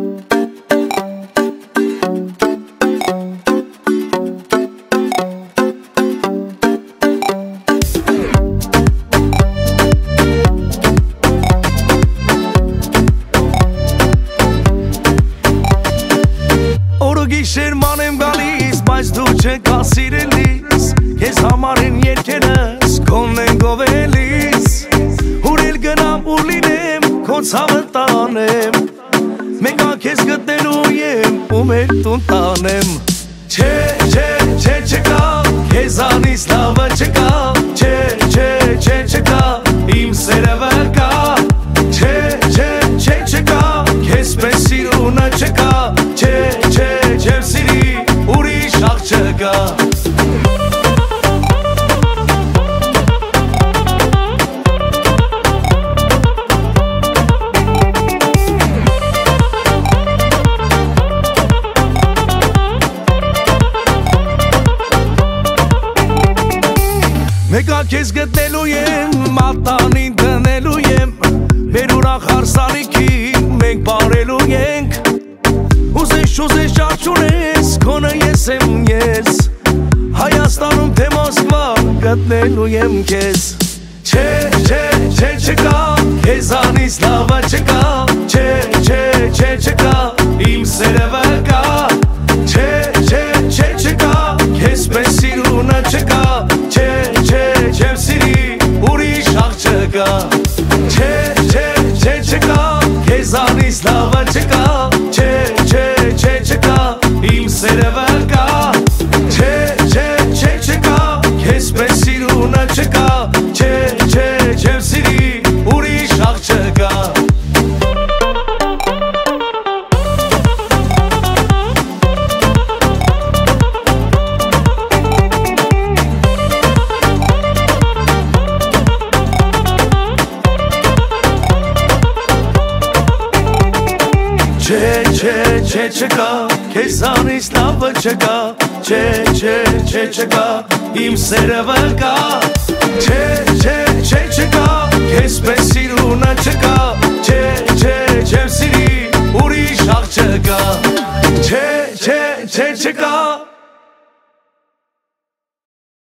Գիշերման եմ գալիս, բայց դու չկա սիրելիս Ես համար են երկերս, քոնն են գովելիս Ուր էլ գնամ, ուր լինեմ, քո ցավը տանեմ Մեկա քեզ գտնելու եմ, ու մեր տուն տանեմ Չէ, չէ, չէ, չկա, քեզանից լավը չկա Չէ, չէ, չէ, չկա, իմ սերևը կա Չէ, չէ, չէ, չկա, քեզ պես սիրունը չկա Չէ, չէ Չեմ սիրի, ուրիշ աղ չկա Մեկա քեզ գտնելու եմ, մատանին դնելու եմ Մեր ուրախ հարսանիքին մենք բարելու ենք Ուզես ճաճունես, քոնը ես եմ ես Հայաստանում թե Մոսկվա գտնելու եմ քեզ Չէ, չէ, չէ, չկա, քեզանից լավը չկա Չէ, չէ, չէ, չկա, իմ սերևը կա Չէ, չէ, չէ, չկա, քեզ պես սիրունը չկա Չէ, չէ, չեմ սիրի, ուրիշ աղ չկա Չէ, չէ, չէ, չկա, քեզանից լավը չկա Չէ, չէ, չէ, չկա, իմ սերևը կա Չէ, չէ, չէ, չկա, քեզ պես սիրունը չկա Չէ, չէ, չեմ սիրի, ուրիշ աղ չկա Չէ, չէ, չէ, չկա, քեզանից լավը չկա Չէ, չէ, չէ, չկա, իմ սերևը կա Չէ, չէ, չէ, չկա, քեզ պես սիրունը չկա